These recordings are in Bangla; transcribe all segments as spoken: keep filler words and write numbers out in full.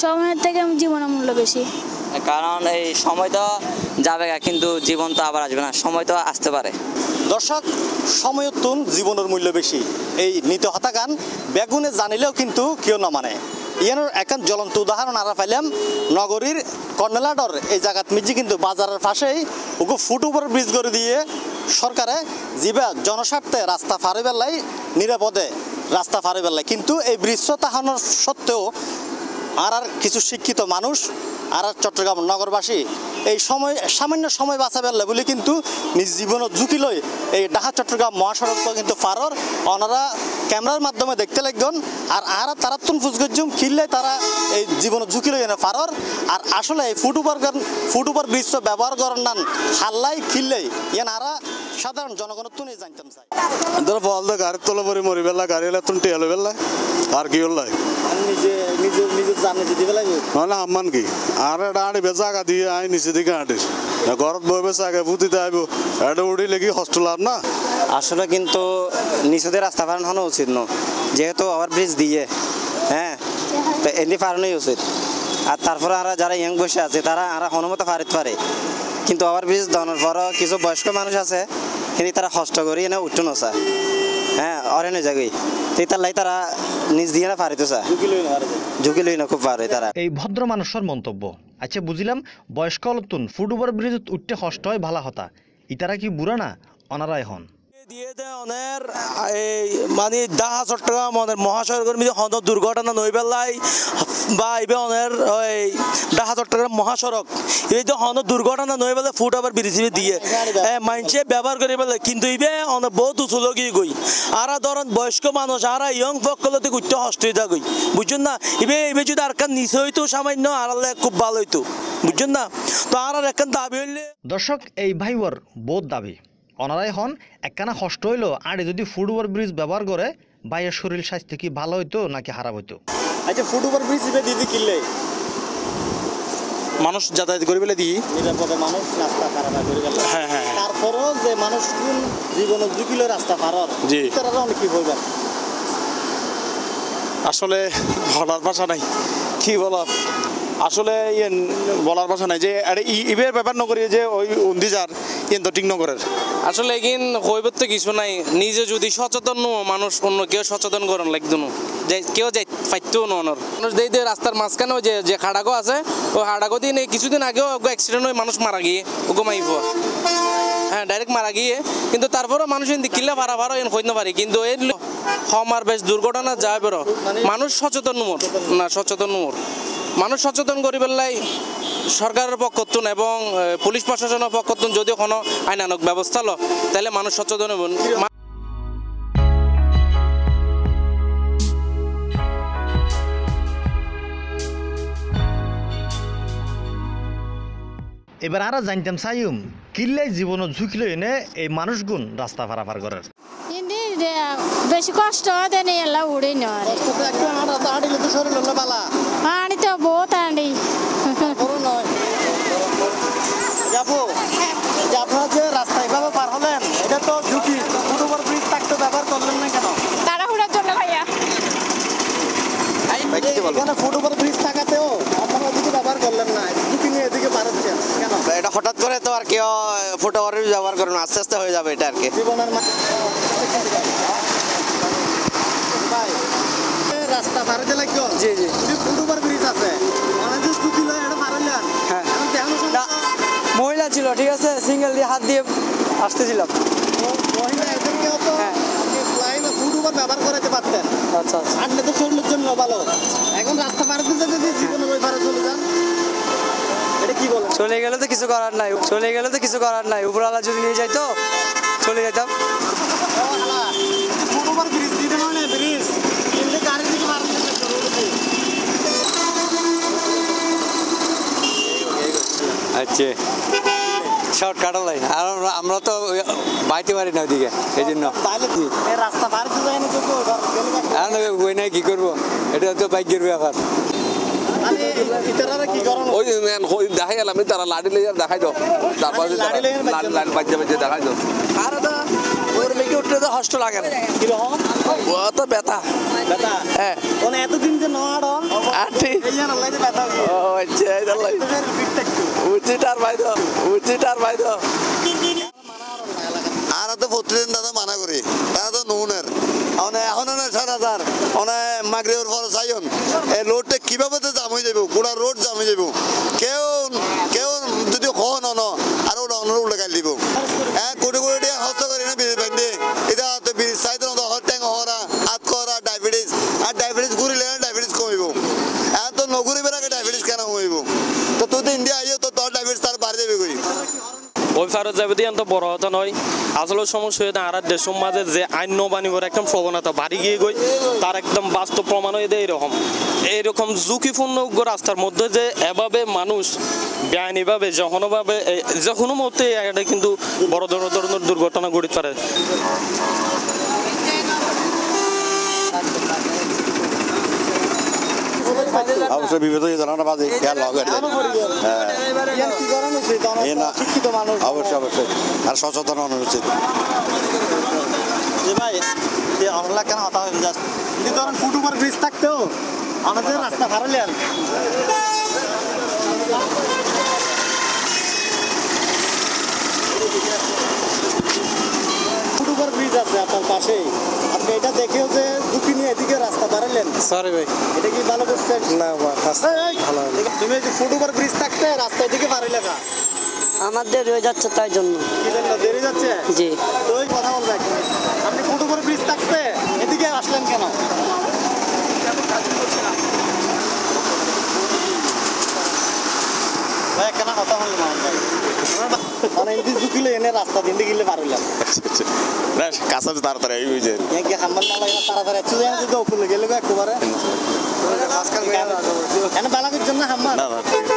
সময়ের থেকে জীবনের মূল্য বেশি, কারণ এই সময় তো যাবে কিন্তু জীবন তো আবার আসবে না, সময় তো আসতে পারে। দর্শক, সময়ের তুন জীবনের মূল্য বেশি, এই নীতি হতা গান বেগুনে জানিলেও কিন্তু কেউ না মানে। ইয়ানোর এখন জ্বলন্ত উদাহরণ আরা পাইলাম নগরীর কর্নেলাডর এই জায়গাত মিজি কিন্তু বাজারের পাশেই ওকে ফুট উপর ব্রিজ করে দিয়ে সরকারে জিবা জনস্বার্থে রাস্তা ফারে বেলায় নিরাপদে রাস্তা ফারে বেলায়, কিন্তু এই ব্রিজ তাহানোর সত্ত্বেও আর আর কিছু শিক্ষিত মানুষ আর আর চট্টগ্রাম নগরবাসী এই সময় সামান্য সময় বাঁচা বেলা বলে কিন্তু নিজ জীবনের ঝুঁকি লই এই ঢাকা চট্টগ্রাম মহাসড়ক কিন্তু পারর ওনারা ক্যামেরার মাধ্যমে দেখতে লাগবেন। আর আর তারা তুন ফুসগজ্জুম কিনলে তারা এই জীবনের ঝুঁকি লই এনে পারর। আর আসলে এই foot over foot over bridge ব্যবহার করেন না হাল্লাই কিনলেই ইয়ান আরা সাধারণ জনগণের তুন জানতাম চাই। ধরো বল দে গাড়ির তলে পরে মরি বেলা গাড়ি এলে তুমি টেলো বেলা আর কি হল নিজে নিজে নিজে জানে যদি বেলা না আম্মান কি আর এটা আড়ি বেজাগা দিয়ে আই নিচে দিকে আটিস ঘরত বই বেসা আগে পুঁতিতে আইব এটা উড়ি লেগে হস্টেল আর না। আসলে কিন্তু নিচুতে রাস্তা পারানো হওয়া উচিত ন, যেহেতু ওভার ব্রিজ দিয়ে হ্যাঁ তো এমনি পারানোই উচিত। আর তারপরে আর যারা ইয়াং বসে আছে তারা আর হনুমতো পারিতে পারে, কিন্তু ওভার ব্রিজ দেওয়ার পরও কিছু বয়স্ক মানুষ আছে কিন্তু তারা কষ্ট করি এনে উঠতে নসা হ্যাঁ অরেনে জায়গায় তার লাই তারা নিজ দিয়ে না পারিত চা ঝুঁকি লই না খুব পারে তারা। এই ভদ্র মানুষের মন্তব্য। আচ্ছা বুঝলাম বয়স্ক লতুন ফুট ওভার ব্রিজ উঠতে কষ্ট হয় ভালা হতা, ইতারা কি বুড়া না অনারাই হন দিয়ে দেয় অনের এই মানে ঢাকা চট্টগ্রাম অনের মহাসড়কের মধ্যে হন দুর্ঘটনা নই বেলায় বা এবে অনের ওই ঢাকা চট্টগ্রাম মহাসড়ক এই যে হন দুর্ঘটনা নই বেলায় ফুট ওভার ব্রিজ দিয়ে মাইনসে ব্যবহার করে বেলে, কিন্তু ইবে অনেক বহুত উঁচুলগি গই আর ধরেন বয়স্ক মানুষ আর ইয়ং পক্ষলতে উঠতে হস্তিতা গই বুঝছেন না। ইবে ইবে যদি আর নিচে হইতো সামান্য আর খুব ভালো হইতো বুঝছেন না। তো আর একখান দাবি হইলে দর্শক এই ভাইবর বহুত দাবি অনারাই হন একখানা কষ্ট হইলো আর যদি ফুট ওভার ব্রিজ ব্যবহার করে ভাইয়ের শরীর স্বাস্থ্য কি ভালো হইতো নাকি খারাপ হইতো। আচ্ছা ফুট ওভার ব্রিজ দিদি কিনলে মানুষ যাতায়াত করে বেলে দিই নিরাপদে মানুষ রাস্তা পার করে গেল, হ্যাঁ হ্যাঁ তারপরও যে মানুষ কোন জীবনের ঝুঁকি লই রাস্তা পারর জি তারা অনেক কি হইবেন আসলে বলার ভাষা নাই কি বলার আসলে ইয়ে বলার ভাষা নাই যে ইবের ব্যাপার নকরি যে ওই অন্দিজার ইয়ে তো ঠিক নগরের আসলে এগিন হইবার তো কিছু নাই, নিজে যদি সচেতন নো মানুষ অন্য কেউ সচেতন করেন লাগতো না যে কেউ যাই ফাইতেও নর মানুষ দিয়ে দিয়ে রাস্তার মাঝখানে যে যে হাডাগো আছে ওই হাডাগো দিয়ে কিছুদিন আগেও অ্যাক্সিডেন্ট হয়ে মানুষ মারা গিয়ে ওকে মাইব হ্যাঁ ডাইরেক্ট মারা গিয়ে, কিন্তু তারপরেও মানুষ এন কিল্লা ভাড়া ভাড়া এন হইতে পারি, কিন্তু এর হমার বেশ দুর্ঘটনা যায় বেরো মানুষ সচেতন নোর না সচেতন নোর মানুষ সচেতন করি বেলায় সরকারের পক্ষতুন এবং পুলিশ প্রশাসনের পক্ষতুন যদি কোনো আইনানুক ব্যবস্থা লো তাহলে মানুষ সচেতন হবেন। এবার আর জানতাম চাইম কিল্লাই জীবনের ঝুঁকি লই এনে এই মানুষগুন রাস্তা পারাপার করার বেশি কষ্ট দেন এলা উড়ে নয় আনি তো বহুত আনি যাবো আপনারা যে রাস্তা এভাবে পার হলেন এটা তো ঝুঁকি, ফুট ওভার ব্রিজ থাকতে ব্যবহার করলেন না কেন? তাড়াহুড়ার জন্য ভাইয়া এখানে ফুট ওভার ব্রিজ থাকাতেও আপনারা ওদিকে ব্যবহার করলেন না, ঝুঁকি নিয়ে এদিকে পার হচ্ছেন কেন? এটা হঠাৎ করে তো আর কেউ ফুট ওভার ব্রিজ ব্যবহার করেন, আস্তে আস্তে হয়ে যাবে এটা আর কি জীবনের রাস্তা পার হতে লাগবে। জি জি ফুট ওভার ব্রিজ আছে অনেক ঝুঁকি লয় এটা পার হইলেন হ্যাঁ না মহিলা ছিল ঠিক আছে সিঙ্গেল দিয়ে হাত দিয়ে আসতেছিলাম মহিলা এদেরকেও তো আপনি ফ্লাইং ফুট ওভার ব্যবহার করাতে পারতেন। আচ্ছা আচ্ছা হাঁটলে তো শরীরের জন্য ভালো, এখন রাস্তা পার হতে যদি জীবনের ওই পারে চলে যান এটা কি বলেন? চলে গেলে তো কিছু করার নাই চলে গেলে তো কিছু করার নাই উপরওয়ালা যদি নিয়ে যাইতো চলে যেতাম। ফুট ওভার ব্রিজ দিতে হয় না ব্রিজ কিন্তু গাড়ি দিকে পার হতে আচ্ছা শর্টকাট লাই আর আমরা তো বাইতে পারি না ওদিকে এই জন্য তাহলে কি এই রাস্তা পার হতে যায় না তো ওই নাই কি করবো এটা তো বাইকের ব্যাপার। ইতারারা কি করেন ওই দেখা গেল আমি তারা লাড়ি লেগে দেখাই দাও তারপর লাড়ি লাড়ি বাজে বাজে দেখাই দাও আর ওই করে লেগে উঠলে তো কষ্ট লাগে না কিরকম ও তো ব্যথা ব্যথা হ্যাঁ মানে এতদিন যে নড়ন আটি এই আর লাইতে ব্যথা ও আচ্ছা এই দালাই ফিটটা একটু উচিটার ভাই তো উচিটার ভাই তো আর তো প্রতিদিন দাদা মানা করি তারা তো নুনের মানে এখন সাত হাজার মানে মাগরিবের পর চাইন এই রোডটা কিভাবে তো জাম হয়ে যাব গোড়া রোড জাম হয়ে যাব কেউ কেউ যদি হন ন আর ওটা অন্য উল্লেখ দিব হ্যাঁ কোটি কোটি টাকা হস্ত করি না বিড়ি ব্যান্ডে এটা তো বিড়ি চাইতে না হর ট্যাং হরা হাত করা ডায়াবেটিস আর ডায়াবেটিস ঘুরিলে ডায়াবেটিস কমিব এখন তো নঘুরিবের আগে ডায়াবেটিস কেন কমিব তো তুই তো ইন্ডিয়া আইও তো তোর ডায়াবেটিস তার বাড়ি যাবে কই ওই ফারত যাবে দিয়ে তো বড় হতো নয় আসলে সমস্যা হয়ে আর দেশের মাঝে যে আইন নবানিবর একদম প্রবণতা বাড়ি গিয়ে গই তার একদম বাস্তব প্রমাণ হয়ে দেয় এরকম এইরকম ঝুঁকিপূর্ণ রাস্তার মধ্যে যে এভাবে মানুষ বেআইনিভাবে যখনভাবে যে কোনো মুহূর্তে এটা কিন্তু বড় ধরনের ধরনের দুর্ঘটনা ঘটিতে পারে অবশ্যই বিপদ হয়ে জানা না বাজে খেয়াল হবে কি করানো উচিত শিক্ষিত মানুষ অবশ্যই অবশ্যই আর সচেতন হওয়া উচিত যে ভাই যে অনলা কেন হতা হয়ে যাচ্ছে যদি ধরেন ফুট উপর ব্রিজ থাকতেও আমাদের রাস্তা ভাড়ালেন ফুট উপর ব্রিজ আছে আপনার পাশেই আপনি এটা দেখেও যে ঝুঁকি নিয়ে এদিকে রাস্তা বাড়ালেন সরি ভাই এটা কি ভালো করছেন না ভালো তুমি যে ফুট উপর ব্রিজ থাকতে রাস্তা এদিকে বাড়াইলে না আমাদের হয়ে যাচ্ছে তাই জন্য কি জন্য দেরি যাচ্ছে জি তো ওই কথা বলবে আপনি ফুট উপর ব্রিজ থাকতে এদিকে আসলেন কেন ভাই কেন কথা বললেন মানে এদিকে ঝুঁকিলে এনে রাস্তা দিন দিকে পারলাম কাছে তাড়াতাড়ি এই বুঝে কি খাম্বার না লাগে তাড়াতাড়ি একটু যাই যদি উপরে গেলে একবারে আজকাল এনে বালাকের জন্য হাম্বার না না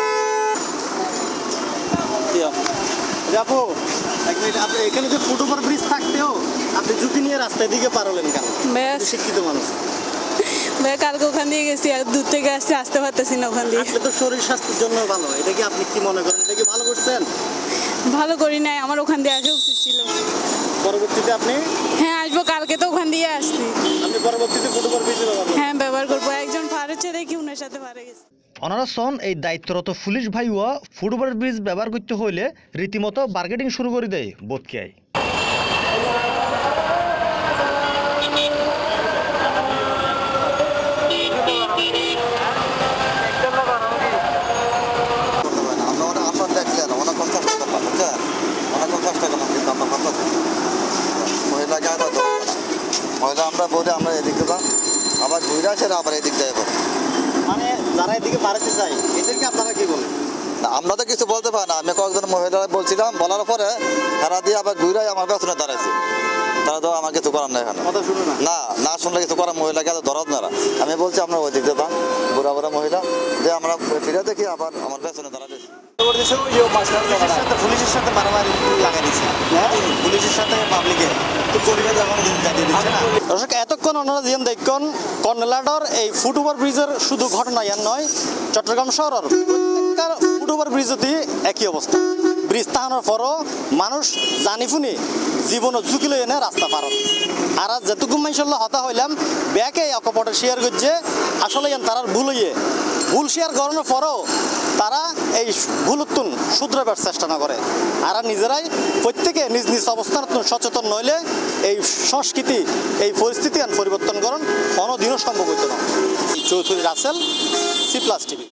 যাবো এক মিনিট আপনি এখানে যে ফুট ওভার ব্রিজ থাকতেও আপনি ঝুঁকি নিয়ে রাস্তার দিকে পারলেন কেন শিক্ষিত মানুষ ভাই কালকে ওখান দিয়ে গেছি আর দূর থেকে আসতে আসতে পারতেছি না ওখান দিয়ে আসলে তো শরীর স্বাস্থ্যের জন্য ভালো এটা কি আপনি কি মনে করেন এটা কি ভালো করছেন ভালো করি নাই আমার ওখান দিয়ে আসা উচিত ছিল পরবর্তীতে আপনি হ্যাঁ আসবো কালকে তো ওখান দিয়ে আসছি আপনি পরবর্তীতে ফুট ওভার ব্রিজ ব্যবহার করবেন হ্যাঁ ব্যবহার করবো একজন পার হচ্ছে দেখি উনার সাথে পারে গেছে ওনারা সন এই দায়িত্বরত পুলিশ ভাইও ফুটওভার ব্রিজ ব্যবহার করতে হইলে রীতিমতো বার্গেটিং শুরু করে দেয় বোধকেয় মহিলা আমরা বলে আমরা এদিক দেবো আবার ঘুরে আসে আবার এদিক যাবো মানে যারা এদিকে বাড়াতে চাই এদেরকে আপনারা কি বলেন আমরা তো কিছু বলতে পারি না আমি কয়েকজন মহিলা বলছিলাম বলার পরে তারা দিয়ে আবার ঘুরে আমার পেছনে দাঁড়াইছে তারা তো আমার কিছু করার না এখানে কথা শুনে না না না শুনলে কিছু করার মহিলাকে এত ধরত না আমি বলছি আমরা ওই দিক দেবাম বুড়া বুড়া মহিলা যে আমরা ফিরে দেখি আবার আমার পেছনে দাঁড়াতে পুলিশের সাথে মারামারি লাগাই দিচ্ছে পুলিশের সাথে পাবলিকে দর্শক এতক্ষণ ওনারা যেন দেখুন কর্নেলাডর এই ফুট ওভার ব্রিজের শুধু ঘটনা ইয়ার নয় চট্টগ্রাম শহরের প্রত্যেকটা ফুট ওভার ব্রিজেতে একই অবস্থা ব্রিজ তাহানোর পরও মানুষ জানি ফুনি জীবন ঝুঁকি লই এনে রাস্তা পার আর যেটুকু মাইশাল্লাহ হতা হইলাম ব্যাকে অকপটে শেয়ার করছে আসলে তারা ভুল হইয়ে ভুল শেয়ার করানোর পরও তারা এই ভুলুত্তুন শুধরাবার চেষ্টা না করে আর নিজেরাই প্রত্যেকে নিজ নিজ অবস্থান সচেতন নইলে এই সংস্কৃতি এই পরিস্থিতি পরিবর্তন করুন কোনোদিনও সম্ভব হইত না Chowdhury Rasel C plus TV